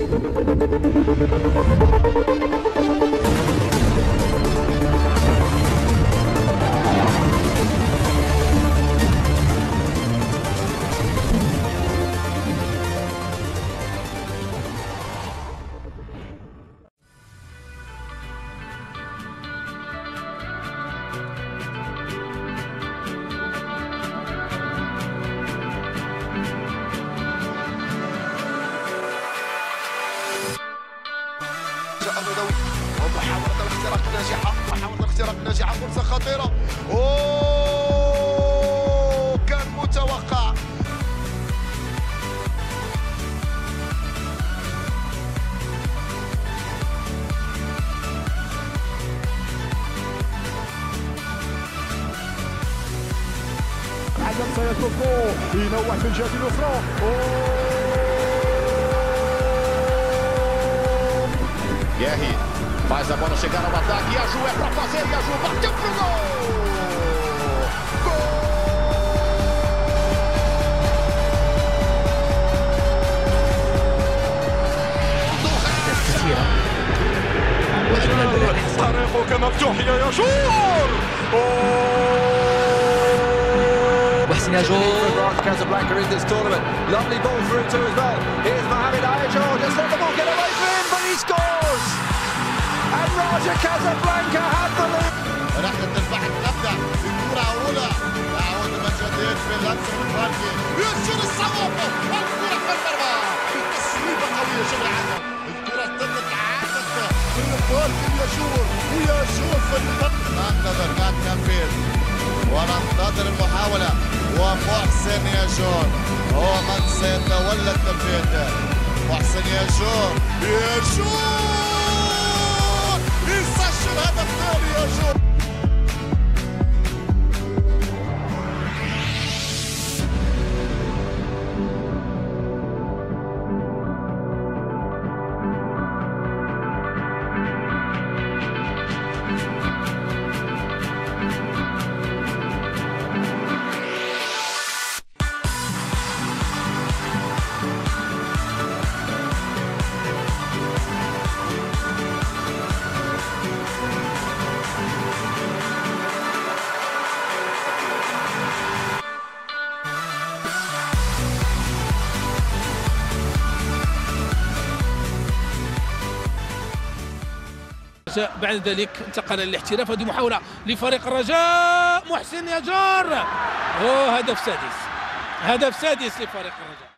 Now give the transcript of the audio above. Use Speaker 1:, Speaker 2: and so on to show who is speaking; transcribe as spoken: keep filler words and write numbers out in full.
Speaker 1: ومحاولة الاختراق ناجحة، محاولة الاختراق ناجحة، فرصة خطيرة. أوه كان متوقع.
Speaker 2: عدم سيتركه ينوع في الجهة الأخرى.
Speaker 3: Guerri faz a bola chegar ao ataque e a Ju é para fazer, e a Ju bateu pro gol! Gol!
Speaker 2: طريقك مفتوح يا ياشور.
Speaker 4: وحسين ياجور.
Speaker 5: Casablanca in this tournament. Lovely ball through too as well. Here's Mohamed Ayajor. Just let the ball get away from him, but he scores. And Raja Casablanca had the lead.
Speaker 1: رحلة البحث تبدأ بكرة أولى. يعود مجدد في لمسة من فاركي. ينشر الصوابع. الكرة في المرمى. تصويبة قوية شبه العالم. الكرة تطلق عادت من فاركي ياشور. وياشور في الخط. ننتظر بعد تنفيذ. وننتظر المحاولة. ومحسن ياشور هو من سيتولى التنفيذ. محسن ياشور. ياشور يسجل هدف ثاني ياشور.
Speaker 6: بعد ذلك انتقل للاحتراف. هذه محاولة لفريق الرجاء. محسن ياجور. اوه هدف سادس، هدف سادس لفريق الرجاء.